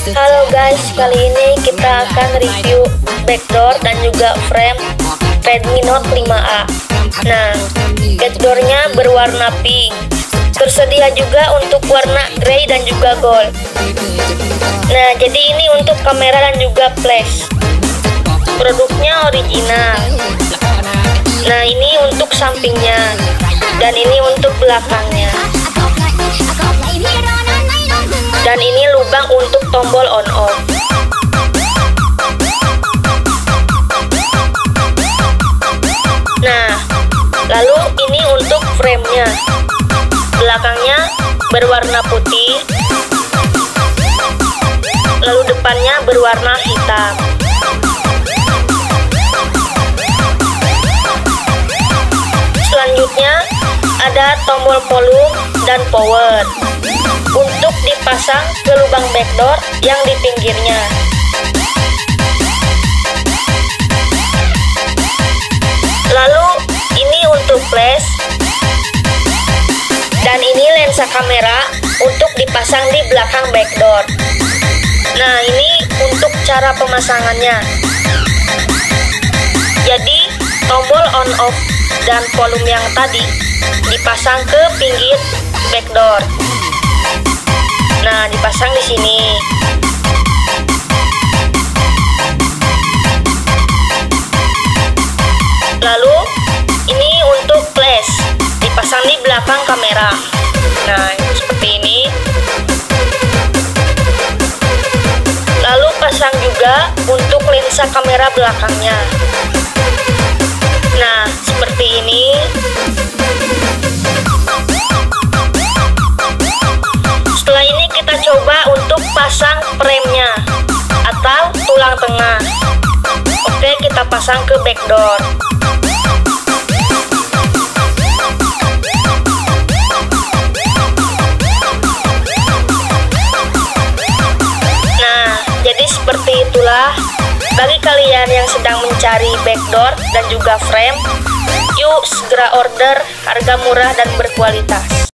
Halo guys, kali ini kita akan review backdoor dan juga frame Redmi Note 5A. Nah, backdoornya berwarna pink, tersedia juga untuk warna grey dan juga gold. Nah, jadi ini untuk kamera dan juga flash. Produknya original. Nah, ini untuk sampingnya dan ini untuk belakangnya. Dan ini lubang untuk tombol on off. Nah, lalu ini untuk framenya. Belakangnya berwarna putih, lalu depannya berwarna hitam. Selanjutnya ada tombol volume dan power untuk dipasang ke lubang backdoor yang di pinggirnya. Lalu ini untuk flash dan ini lensa kamera untuk dipasang di belakang backdoor. Nah, ini untuk cara pemasangannya. Jadi tombol on off dan volume yang tadi dipasang ke pinggir backdoor. Nah, dipasang di sini. Lalu ini untuk flash dipasang di belakang kamera. Nah, itu seperti ini. Lalu pasang juga untuk lensa kamera belakangnya. Nah, seperti ini. Setelah ini kita coba untuk pasang framenya atau tulang tengah. Oke, kita pasang ke backdoor. Nah, jadi seperti itulah. Bagi kalian yang sedang mencari backdoor dan juga frame, yuk segera order, harga murah dan berkualitas.